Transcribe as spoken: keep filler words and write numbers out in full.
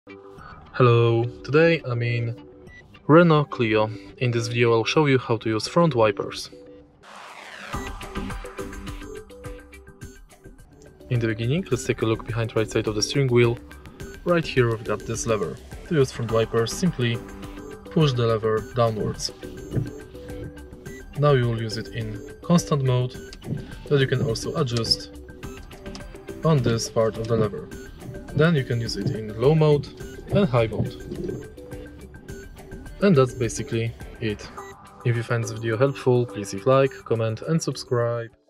Hello, today I'm in Renault Clio. In this video I'll show you how to use front wipers. In the beginning, let's take a look behind right side of the steering wheel. Right here we've got this lever. To use front wipers, simply push the lever downwards. Now you will use it in constant mode, that you can also adjust on this part of the lever. Then you can use it in low mode and high mode. And that's basically it. If you find this video helpful, please leave a like, comment and subscribe.